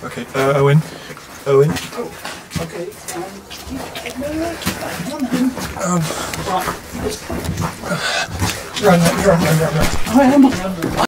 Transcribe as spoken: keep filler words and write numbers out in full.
Okay, uh, Erwin. Erwin. Oh, okay. Um, run, run, run, run, run. I am on run.